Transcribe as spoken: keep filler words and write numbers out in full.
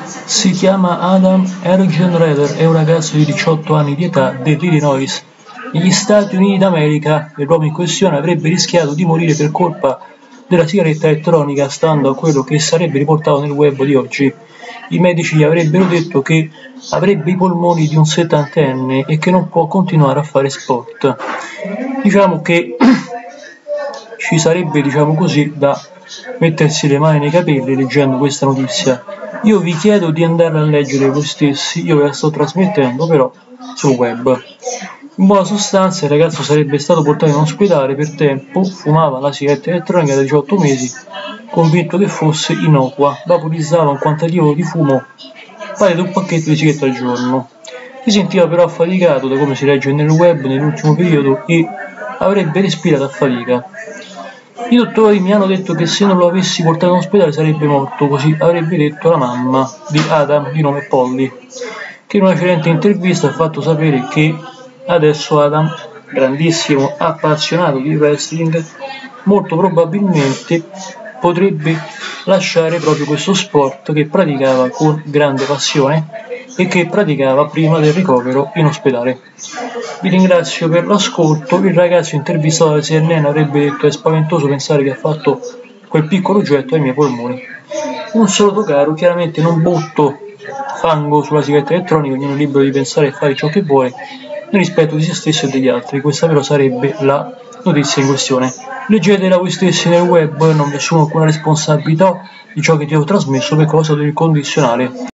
Si chiama Adam Ergenreder, è un ragazzo di diciotto anni di età dell'Illinois, negli Stati Uniti d'America, e l'uomo in questione avrebbe rischiato di morire per colpa della sigaretta elettronica, stando a quello che sarebbe riportato nel web di oggi. I medici gli avrebbero detto che avrebbe i polmoni di un settantenne e che non può continuare a fare sport. Diciamo che ci sarebbe, diciamo così, da mettersi le mani nei capelli leggendo questa notizia. Io vi chiedo di andare a leggere voi stessi, io ve la sto trasmettendo però sul web. In buona sostanza il ragazzo sarebbe stato portato in ospedale per tempo, fumava la sigaretta elettronica da diciotto mesi, convinto che fosse innocua, vaporizzava un quantitativo di fumo pari ad un pacchetto di sigarette al giorno. Si sentiva però affaticato, da come si legge nel web, nell'ultimo periodo, e avrebbe respirato a fatica. I dottori mi hanno detto che se non lo avessi portato in ospedale sarebbe morto, così avrebbe detto la mamma di Adam, di nome Polly, che in una recente intervista ha fatto sapere che adesso Adam, grandissimo appassionato di wrestling, molto probabilmente potrebbe lasciare proprio questo sport che praticava con grande passione e che praticava prima del ricovero in ospedale. Vi ringrazio per l'ascolto. Il ragazzo intervistato alla C N N avrebbe detto: è spaventoso pensare che ha fatto quel piccolo oggetto ai miei polmoni. Un saluto caro, chiaramente non butto fango sulla sigaretta elettronica, ognuno è libero di pensare e fare ciò che vuole nel rispetto di se stesso e degli altri. Questa però sarebbe la notizia in questione. Leggetela voi stessi nel web, non vi assumo alcuna responsabilità di ciò che ti ho trasmesso per cosa del condizionale.